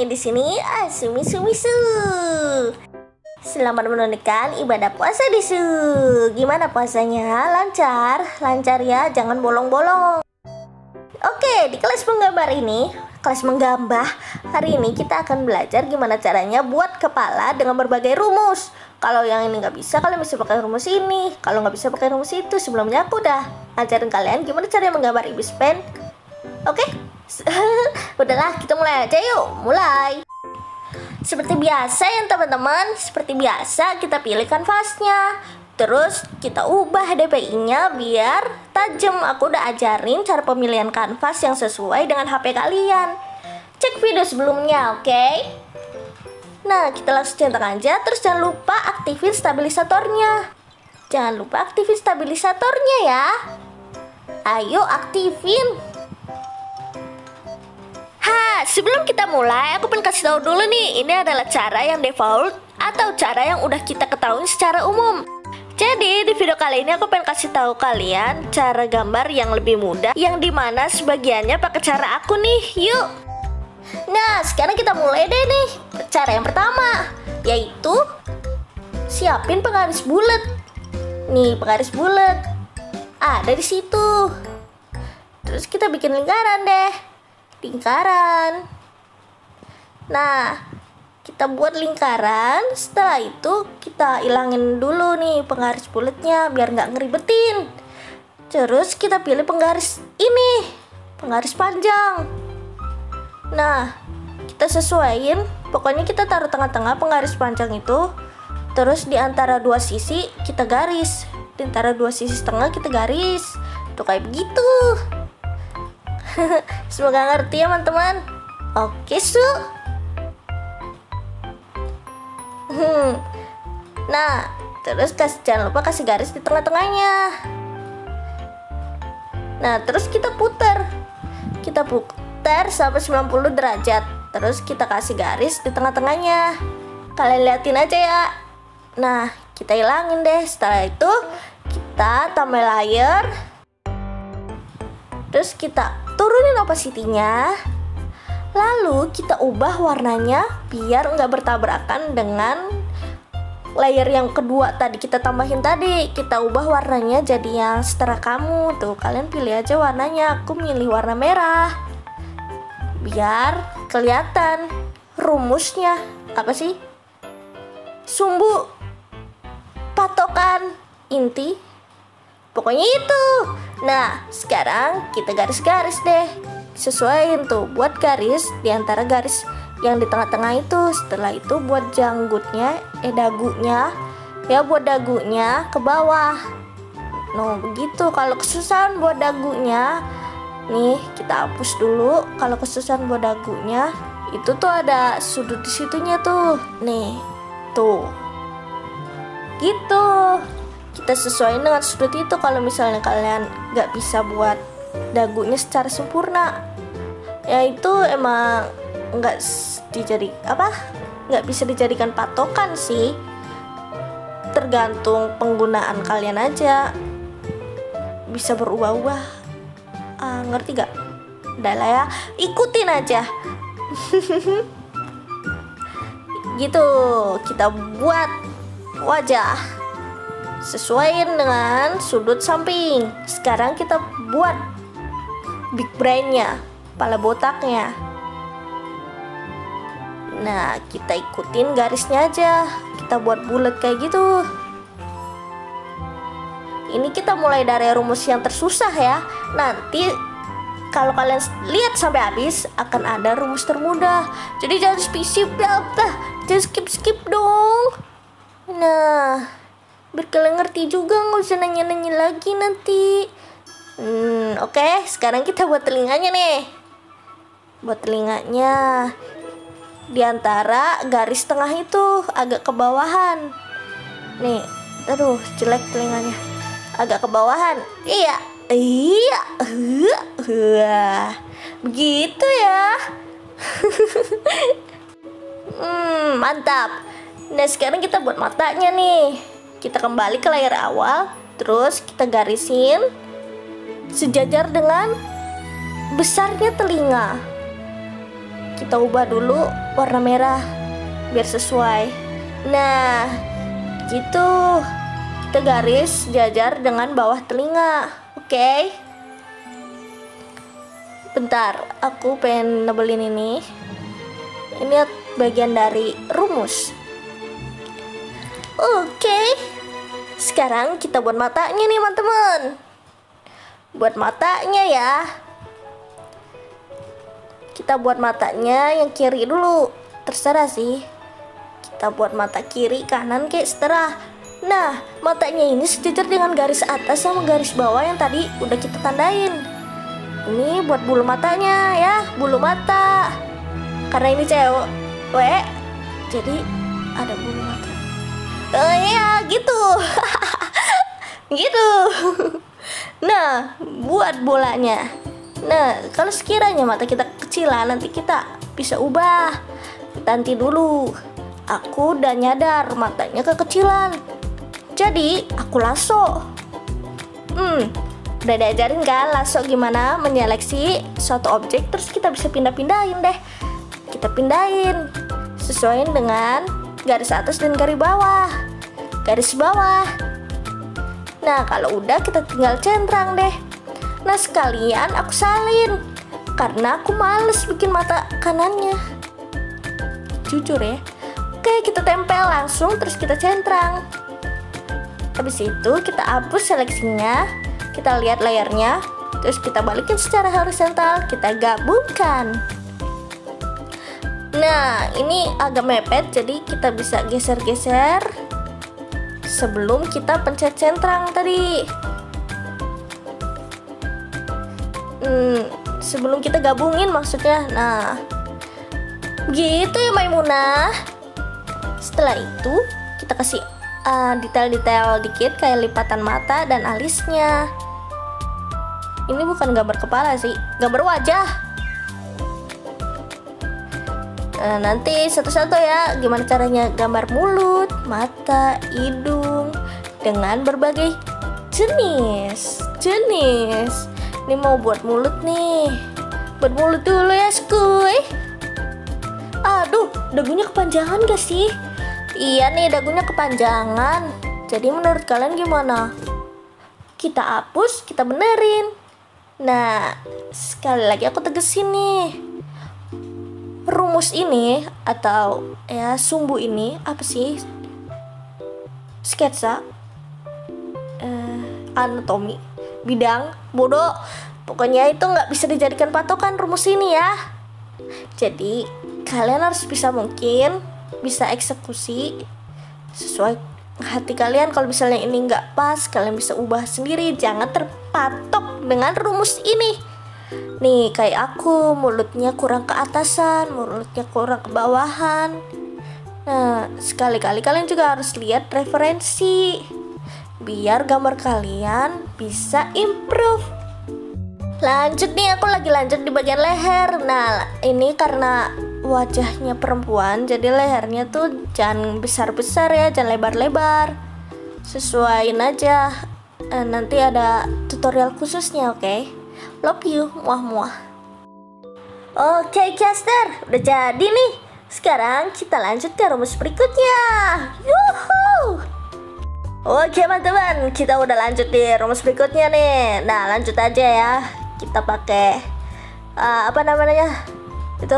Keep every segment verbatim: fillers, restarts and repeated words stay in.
kami di sini Asumi Sumisu. Selamat menunaikan ibadah puasa Disu. Gimana puasanya? Lancar? Lancar ya, jangan bolong-bolong. Oke, di kelas menggambar ini, kelas menggambah, hari ini kita akan belajar gimana caranya buat kepala dengan berbagai rumus. Kalau yang ini nggak bisa, kalian bisa pakai rumus ini. Kalau nggak bisa pakai rumus itu, sebelumnya aku udah ajarin kalian gimana caranya menggambar ibis pen. Oke? Udahlah, kita mulai aja yuk. Mulai. Seperti biasa ya teman-teman, seperti biasa kita pilih kanvasnya. Terus kita ubah D P I-nya biar tajam. Aku udah ajarin cara pemilihan kanvas yang sesuai dengan H P kalian. Cek video sebelumnya, oke? Okay? Nah, kita langsung centang aja. Terus jangan lupa aktifin stabilisatornya. Jangan lupa aktifin stabilisatornya ya. Ayo aktifin. Ha, sebelum kita mulai, aku pengen kasih tahu dulu nih, ini adalah cara yang default atau cara yang udah kita ketahui secara umum. Jadi di video kali ini aku pengen kasih tahu kalian cara gambar yang lebih mudah, yang dimana sebagiannya pakai cara aku nih. Yuk. Nah, sekarang kita mulai deh nih. Cara yang pertama, yaitu siapin penggaris bulat. Nih, penggaris bulat ada di situ. Terus kita bikin lingkaran deh. Lingkaran. Nah, kita buat lingkaran. Setelah itu kita ilangin dulu nih penggaris bulatnya biar nggak ngeribetin. Terus kita pilih penggaris ini, penggaris panjang. Nah, kita sesuaiin. Pokoknya kita taruh tengah-tengah penggaris panjang itu. Terus di antara dua sisi kita garis. Di antara dua sisi setengah kita garis. Tuh kayak begitu. Semoga ngerti ya teman-teman. Oke su. Hmm. Nah, terus kasih, jangan lupa kasih garis di tengah-tengahnya. Nah, terus kita putar. Kita putar sampai sembilan puluh derajat. Terus kita kasih garis di tengah-tengahnya. Kalian liatin aja ya. Nah, kita hilangin deh. Setelah itu kita tambah layer. Terus kita turunin opacity-nya. Lalu kita ubah warnanya biar nggak bertabrakan dengan layer yang kedua tadi kita tambahin tadi. Kita ubah warnanya jadi yang setara kamu. Tuh, kalian pilih aja warnanya. Aku milih warna merah. Biar kelihatan rumusnya. Apa sih? Sumbu, patokan, inti. Pokoknya itu. Nah, sekarang kita garis-garis deh. Sesuaiin tuh, buat garis di antara garis yang di tengah-tengah itu. Setelah itu buat janggutnya, eh dagunya, ya buat dagunya ke bawah. Nah, begitu. Kalau kesusahan buat dagunya, nih kita hapus dulu. Kalau kesusahan buat dagunya, itu tuh ada sudut di situnya tuh. Nih, tuh. Gitu. Kita sesuaiin dengan sudut itu. Kalau misalnya kalian nggak bisa buat dagunya secara sempurna, ya itu emang nggak dijadi apa nggak bisa dijadikan patokan sih, tergantung penggunaan kalian aja, bisa berubah-ubah. Ah, ngerti gak? Udah lah ya, ikutin aja. Gitu, kita buat wajah sesuaiin dengan sudut samping. Sekarang kita buat big brain-nya, kepala botaknya. Nah, kita ikutin garisnya aja. Kita buat bulat kayak gitu. Ini kita mulai dari rumus yang tersusah ya. Nanti kalau kalian lihat sampai habis akan ada rumus termudah. Jadi jangan skip ya, jangan skip-skip dong. Nah, biar kalian ngerti juga, nggak usah nanya-nanya lagi nanti. Hmm, oke, okay. Sekarang kita buat telinganya nih. Buat telinganya di antara garis tengah itu agak ke bawahan. Nih, aduh, jelek telinganya. Agak ke bawahan. Iya, iya, uh, begitu ya. Hmm, mantap. Nah, sekarang kita buat matanya nih. Kita kembali ke layar awal, terus kita garisin sejajar dengan besarnya telinga. kita ubah dulu warna merah biar sesuai. Nah, gitu. Kita garis jajar dengan bawah telinga. Oke. Okay? Bentar, aku pengen nebelin ini. Ini bagian dari rumus. Oke. Okay. Sekarang kita buat matanya nih, teman-teman. Buat matanya ya. Kita buat matanya yang kiri dulu. Terserah sih. Kita buat mata kiri, kanan, kayak seterah. Nah, matanya ini sejajar dengan garis atas sama garis bawah yang tadi udah kita tandain. Ini buat bulu matanya ya, bulu mata. Karena ini cewek, jadi ada bulu mata. Oh iya, gitu. Gitu. Nah, buat bolanya. Nah, kalau sekiranya mata kita kecilan, nanti kita bisa ubah. Nanti dulu. Aku udah nyadar matanya kekecilan. Jadi, aku lasso. Hmm, udah diajarin kan lasso gimana menyeleksi suatu objek, terus kita bisa pindah-pindahin deh. Kita pindahin sesuai dengan garis atas dan garis bawah. Garis bawah. Nah, kalau udah kita tinggal centang deh. Nah, sekalian aku salin karena aku males bikin mata kanannya. Jujur ya. Oke, kita tempel langsung terus kita centang. Habis itu kita hapus seleksinya, kita lihat layarnya, terus kita balikin secara horizontal, kita gabungkan. Nah, ini agak mepet, jadi kita bisa geser-geser sebelum kita pencet centang tadi. Hmm, sebelum kita gabungin maksudnya. Nah, gitu ya Maimunah. Setelah itu kita kasih uh, detail-detail dikit kayak lipatan mata dan alisnya. Ini bukan gambar kepala sih, gambar wajah. Nah, nanti satu-satu ya gimana caranya gambar mulut, mata, hidung dengan berbagai jenis. Jenis. Ini mau buat mulut nih. Buat mulut dulu ya, skuy. Aduh, dagunya kepanjangan gak sih? Iya nih, dagunya kepanjangan. Jadi menurut kalian gimana? Kita hapus, kita benerin. Nah, sekali lagi aku tegesin nih. Rumus ini atau ya sumbu ini apa sih? Sketsa, eh, anatomi, bidang, bodoh. Pokoknya itu nggak bisa dijadikan patokan rumus ini ya. Jadi kalian harus bisa mungkin bisa eksekusi sesuai hati kalian. Kalau misalnya ini nggak pas, kalian bisa ubah sendiri. Jangan terpatok dengan rumus ini. Nih kayak aku, mulutnya kurang ke atasan, mulutnya kurang ke bawahan. Nah, sekali-kali kalian juga harus lihat referensi biar gambar kalian bisa improve. Lanjut nih, aku lagi lanjut di bagian leher. Nah, ini karena wajahnya perempuan, jadi lehernya tuh jangan besar-besar ya, jangan lebar-lebar. Sesuaiin aja. Eh, nanti ada tutorial khususnya, oke? Okay? Love you, muah-muah. Oke, okay, caster, udah jadi nih. Sekarang kita lanjut ke rumus berikutnya. Yuhuu. Oke, teman-teman, kita udah lanjut di rumus berikutnya nih. Nah, lanjut aja ya. Kita pakai uh, apa namanya? Itu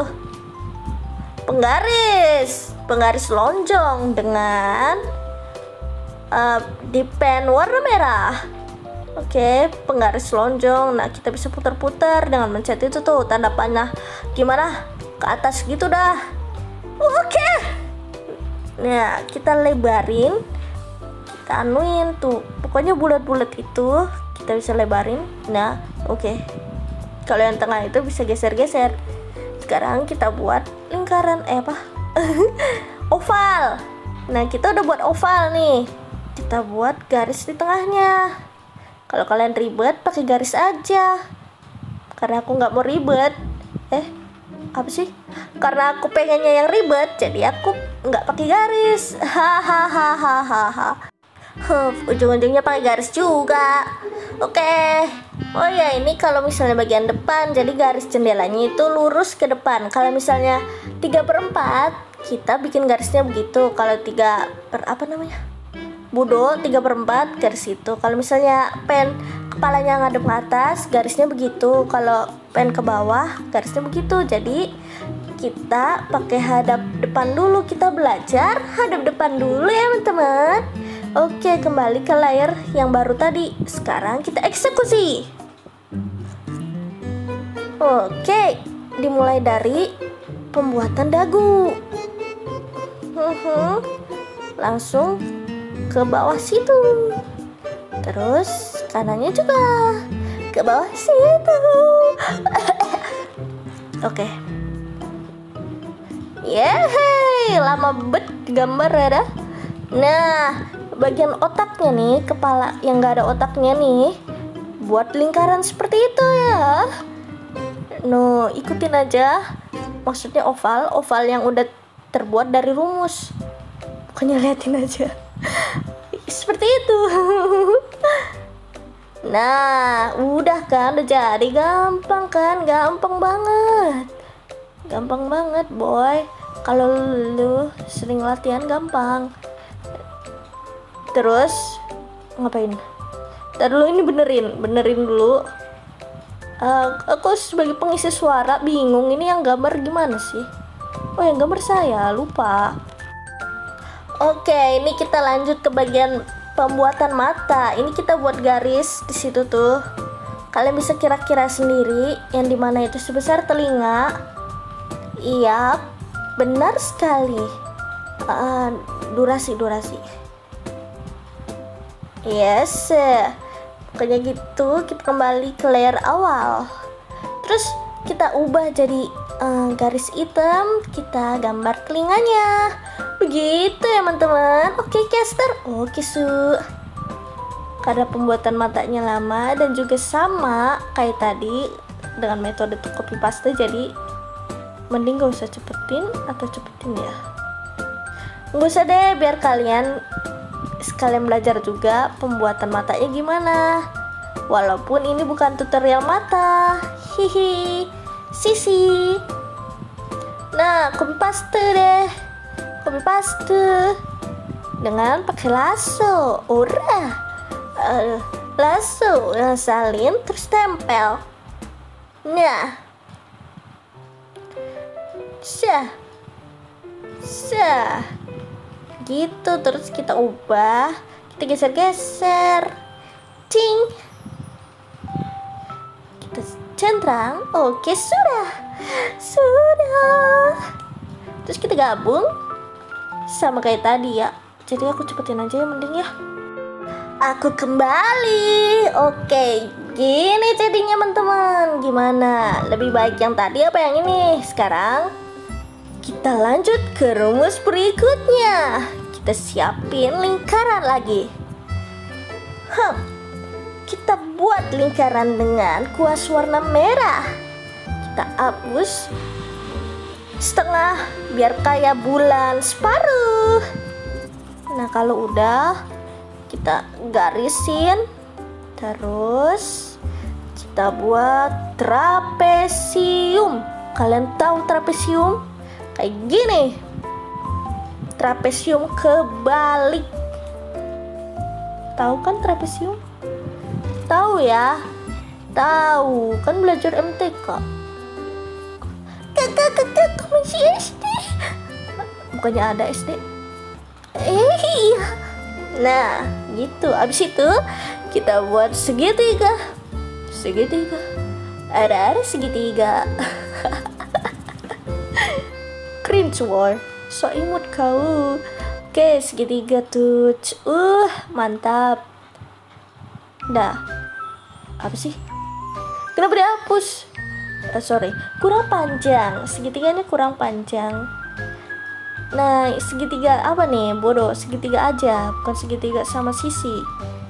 penggaris, penggaris lonjong dengan uh, di pen warna merah. Oke, penggaris lonjong. Nah, kita bisa putar-putar dengan mencet itu tuh tanda panah. Gimana? Ke atas gitu dah. Oke. Nah, kita lebarin. Kita anuin tuh. Pokoknya bulat-bulat itu kita bisa lebarin. Nah, oke. Kalau yang tengah itu bisa geser-geser. Sekarang kita buat lingkaran eh apa? Oval. Nah, kita udah buat oval nih. Kita buat garis di tengahnya. Kalau kalian ribet, pakai garis aja. Karena aku nggak mau ribet. Eh, apa sih? Karena aku pengennya yang ribet, jadi aku nggak pakai garis. Hahaha. Huh, ujung-ujungnya pakai garis juga. Oke. Oh ya, ini kalau misalnya bagian depan, jadi garis jendelanya itu lurus ke depan. Kalau misalnya tiga per empat, kita bikin garisnya begitu. Kalau tiga per apa namanya? Budo, tiga per empat garis itu. Kalau misalnya pen kepalanya ngadep ke atas, garisnya begitu. Kalau pen ke bawah, garisnya begitu. Jadi kita pakai hadap depan dulu. Kita belajar hadap depan dulu ya teman-teman. Oke, kembali ke layar yang baru tadi. Sekarang kita eksekusi. Oke, dimulai dari pembuatan dagu. Langsung ke bawah situ. Terus kanannya juga ke bawah situ. Oke. Yeay, lama bet gambar ya dah. Nah, bagian otaknya nih, kepala yang gak ada otaknya nih, buat lingkaran seperti itu ya. No, ikutin aja. Maksudnya oval, oval yang udah terbuat dari rumus. Bukannya liatin aja. Seperti itu. Nah, udah kan, udah jadi. Gampang kan, gampang banget. Gampang banget boy. Kalau lu sering latihan gampang. Terus ngapain? Ntar dulu ini benerin, benerin dulu. Uh, aku sebagai pengisi suara bingung ini yang gambar gimana sih? Oh, yang gambar saya lupa. Oke, ini kita lanjut ke bagian pembuatan mata. Ini kita buat garis di situ tuh. Kalian bisa kira-kira sendiri yang dimana itu sebesar telinga. Iya, benar sekali. Uh, durasi, durasi. Yes. Pokoknya gitu, kita kembali ke layer awal. Terus kita ubah jadi uh, garis hitam, kita gambar telinganya. Begitu ya teman-teman. Oke caster, oke su. Karena pembuatan matanya lama dan juga sama kayak tadi dengan metode copy paste, jadi mending gak usah cepetin atau cepetin ya. Gak usah deh, biar kalian sekalian belajar juga pembuatan matanya gimana. Walaupun ini bukan tutorial mata. Hihi. Sisi. Nah, copy paste deh. Copy paste dengan pakai lasso. Ora. Uh, lasso yang salin terus tempel. Nah. Syah. Syah. Gitu, terus kita ubah, kita geser-geser, cing, kita centang. Oke, sudah sudah terus kita gabung sama kayak tadi ya. Jadi aku cepetin aja ya mending ya. Aku kembali. Oke, gini jadinya teman-teman. Gimana, lebih baik yang tadi apa yang ini? Sekarang kita lanjut ke rumus berikutnya. Kita siapin lingkaran lagi. Huh. Kita buat lingkaran dengan kuas warna merah. Kita hapus setengah biar kayak bulan separuh. Nah, kalau udah kita garisin. Terus kita buat trapesium. Kalian tahu trapesium? Kayak gini, trapesium kebalik. Tahu kan trapesium? Tahu ya? Tahu kan, belajar M T K. Kakak kakak kamu masih S D? Bukannya ada S D? Eh iya. Nah gitu. Abis itu kita buat segitiga. Segitiga. Ada ada segitiga. Cringe war, so imut kau. Oke, segitiga tuh. Uh, mantap. Dah. Apa sih? Kenapa dihapus? Uh, sorry, kurang panjang. Segitiganya kurang panjang. Nah, segitiga apa nih? Bodoh, segitiga aja, bukan segitiga sama sisi.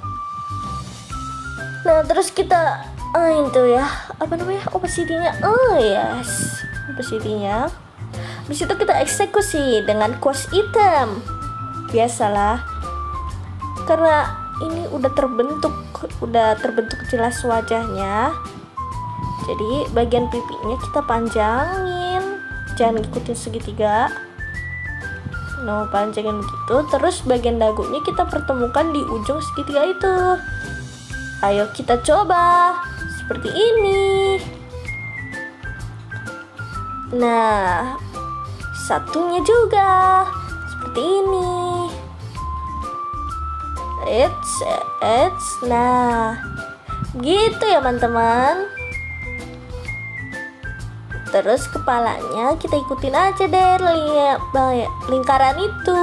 Nah, terus kita ah itu ya, apa namanya? Opacity-nya. Oh, yes. Opacity-nya. Habis itu kita eksekusi dengan kuas hitam. Biasalah. Karena ini udah terbentuk udah terbentuk jelas wajahnya. Jadi bagian pipinya kita panjangin, jangan ikutin segitiga. No, panjangin begitu. Terus bagian dagunya kita pertemukan di ujung segitiga itu. Ayo kita coba seperti ini. Nah, satunya juga seperti ini. Eits, eits. Nah, gitu ya teman-teman. Terus kepalanya kita ikutin aja deh li lingkaran itu.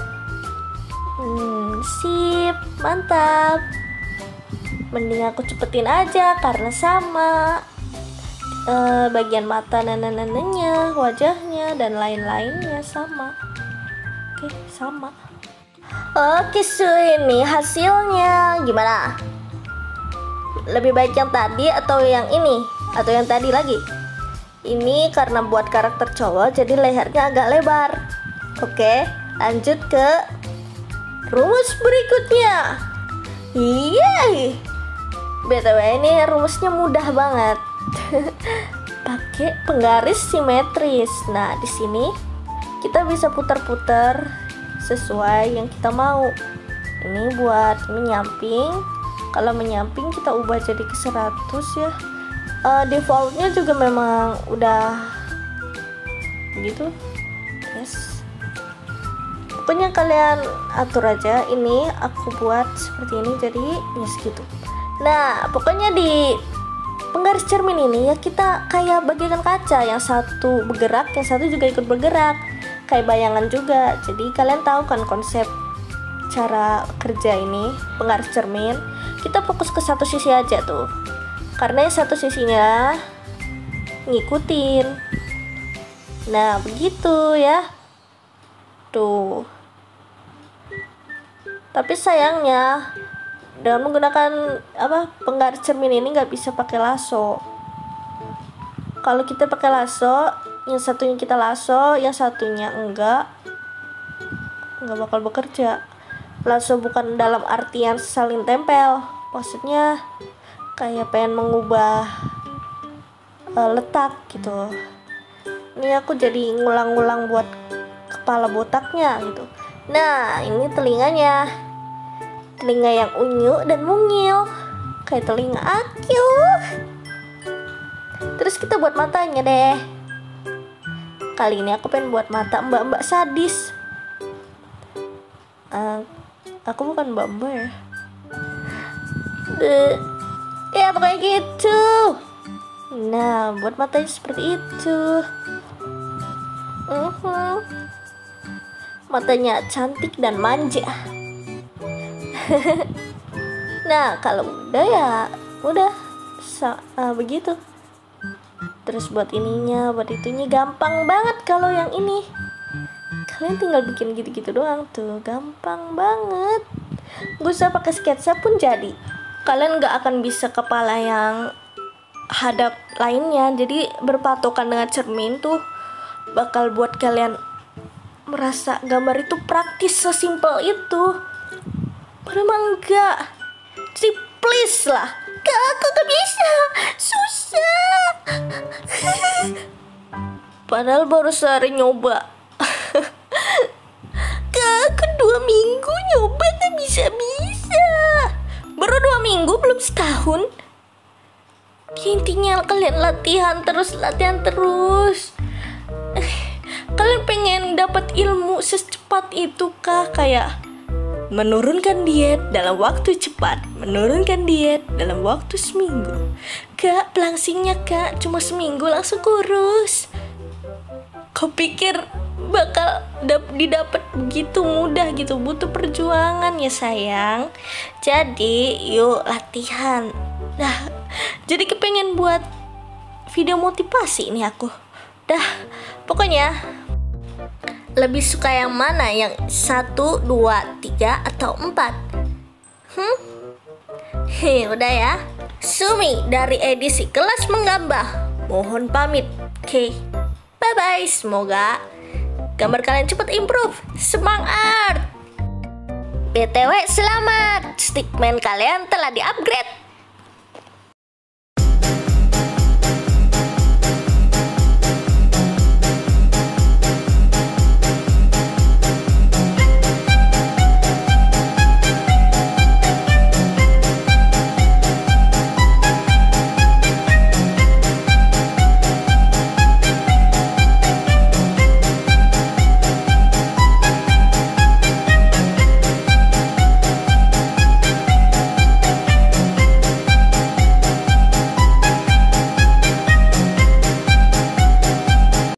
Hmm, sip, mantap. Mending aku cepetin aja karena sama. E, bagian mata nenek-neneknya, wajahnya, dan lain-lainnya sama. Oke, sama. Oke, so ini hasilnya gimana? Lebih baik yang tadi atau yang ini? Atau yang tadi lagi? Ini karena buat karakter cowok jadi lehernya agak lebar. Oke, lanjut ke rumus berikutnya. Yeay. B T W ini rumusnya mudah banget. Pakai penggaris simetris. Nah, di sini kita bisa putar-putar sesuai yang kita mau. Ini buat menyamping. Kalau menyamping kita ubah jadi ke seratus ya. Uh, defaultnya juga memang udah gitu. Yes. Pokoknya kalian atur aja. Ini aku buat seperti ini jadi ya segitu. Nah, pokoknya di penggaris cermin ini ya kita kayak bagaikan kaca, yang satu bergerak, yang satu juga ikut bergerak, kayak bayangan juga. Jadi kalian tahu kan konsep cara kerja ini penggaris cermin. Kita fokus ke satu sisi aja tuh, karena yang satu sisinya ngikutin. Nah, begitu ya tuh. Tapi sayangnya dengan menggunakan apa penggaris cermin ini nggak bisa pakai lasso. Kalau kita pakai lasso, yang satunya kita lasso, yang satunya enggak, nggak bakal bekerja. Lasso bukan dalam artian saling tempel, maksudnya kayak pengen mengubah uh, letak gitu. Ini aku jadi ngulang-ngulang buat kepala botaknya gitu. Nah, ini telinganya. Telinga yang unyu dan mungil, kayak telinga aku. Terus kita buat matanya deh. Kali ini aku pengen buat mata mbak-mbak sadis. uh, Aku bukan mbak-mbak ya. uh, Ya pokoknya gitu. Nah, buat matanya seperti itu. uh-huh. Matanya cantik dan manja. Nah, kalau udah ya udah uh, begitu. Terus buat ininya, buat itunya gampang banget. Kalau yang ini kalian tinggal bikin gitu-gitu doang tuh, gampang banget. Gak usah pakai sketsa pun jadi. Kalian gak akan bisa kepala yang hadap lainnya. Jadi berpatokan dengan cermin tuh bakal buat kalian merasa gambar itu praktis, sesimpel itu. Padahal enggak. Jadi please lah, Kak, aku gak bisa, susah. Padahal baru sehari nyoba. Kak, aku dua minggu nyoba gak bisa-bisa. Baru dua minggu, belum setahun. Intinya kalian latihan terus, latihan terus. Kalian pengen dapat ilmu secepat itu kah? Kayak menurunkan diet dalam waktu cepat, menurunkan diet dalam waktu seminggu. Kak, pelangsingnya kak cuma seminggu langsung kurus. Kau pikir bakal dap didapat begitu mudah gitu? Butuh perjuangan ya sayang. Jadi yuk latihan. Nah, jadi kepengen buat video motivasi nih aku. Dah, pokoknya lebih suka yang mana? Yang satu, dua, tiga, atau empat? Hmm? Hei, udah ya. Sumi dari edisi Kelas Menggambah mohon pamit. Oke, bye-bye. Semoga gambar kalian cepat improve. Semangat! B B T W selamat, stickman kalian telah di-upgrade.